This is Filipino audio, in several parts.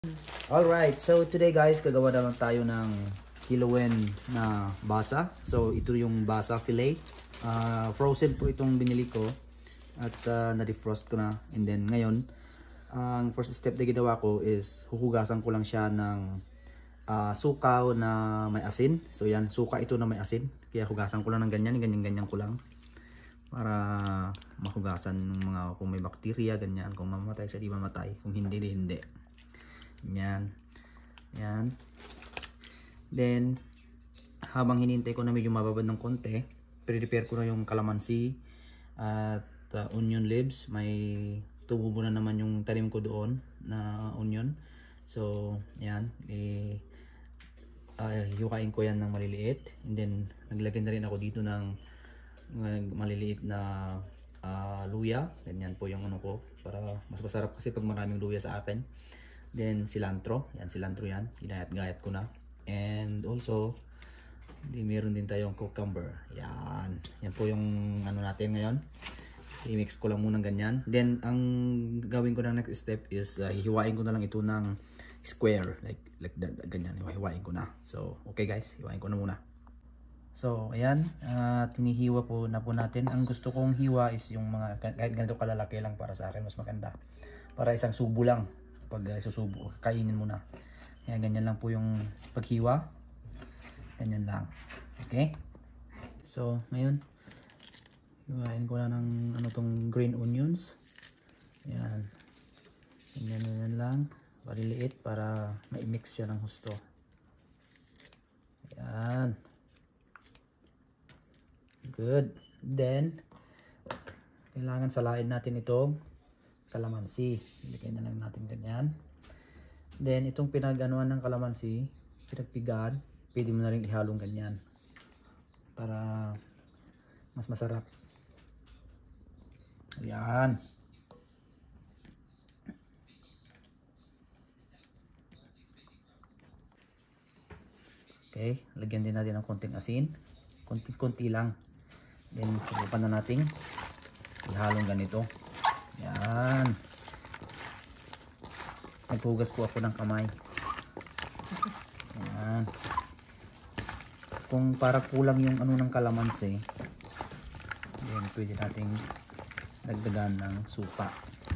Alright, so today guys, gagawa naman tayo ng kilawin na basa. So ito yung basa fillet. Frozen po itong binili ko at na-defrost ko na. And then ngayon, ang first step na ginawa ko is huhugasan ko lang siya ng suka na may asin. So yan, suka ito na may asin. Kaya hugasan ko lang ng ganyan ko lang. Para mahugasan ng mga kung may bakterya, ganyan. Kung mamatay siya, di mamatay. Kung hindi, hindi. Yan. Yan. Then, habang hinintay ko na medyo mababad ng konti, prepare ko na yung calamansi at onion leaves. May tumubo na naman yung tanim ko doon na onion. So, yan. Hiwain ko yan ng maliliit. And then, naglagay na rin ako dito ng maliliit na luya. Ganyan po yung ano ko. Para mas masarap kasi pag maraming luya sa akin. Then cilantro, yan cilantro yan, ginayat-gayat ko na. And also, meron din tayong cucumber. Yan, yan po yung ano natin ngayon. I-mix ko lang muna ganyan. Then ang gawin ko ng next step is hihiwain ko na lang ito ng square, like that, ganyan. Hiwain ko na. So, okay guys, hiwain ko na muna. So, ayan, tinihiwa po na po natin. Ang gusto kong hiwa is yung mga kahit ganito kalalaki lang para sa akin, mas maganda. Para isang subo lang. Pag susubo, kainin mo na. Ayan, ganyan lang po yung paghiwa. Ganyan lang. Okay? So, ngayon, hiwain ko na ng ano tong green onions. Ayan. Ganyan lang. Maliliit para ma-mix siya ng husto. Ayan. Good. Then, kailangan salain natin itong kalamansi. Ilagay na lang natin ganyan. Then itong pinag-anuan ng kalamansi, pinagpigaan, pwede mo na rin ihalong ganyan para mas masarap. Ayan. Okay, lagyan din natin ng konting asin. Konti-konti lang. Then subukan na natin ihalong ganito. Yan. Naghugas po ako ng kamay. Yan. Kung para kulang yung ano ng kalamansi, then pwede nating dagdagan ng suka.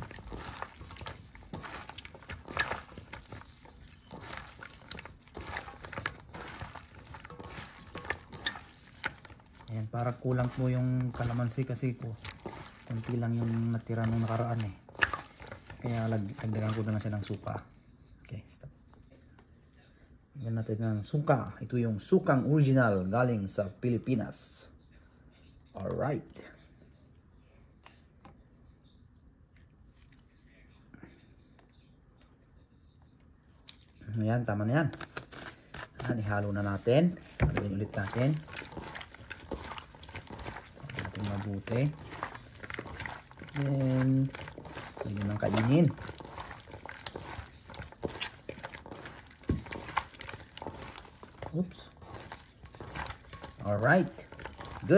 Ayan, para kulang po yung kalamansi kasi po konti lang yung natira nung nakaraan eh. Kaya dagdagan ko na siya ng suka. Okay, stop. Lagyan natin ng suka. Ito yung sukang original galing sa Pilipinas. Alright. Ayan, tama na yan. Ayan, ihalo na natin. Lagyan ulit natin. Lagyan natin mabuti. Then, pwede nang kainin. Oops. Alright.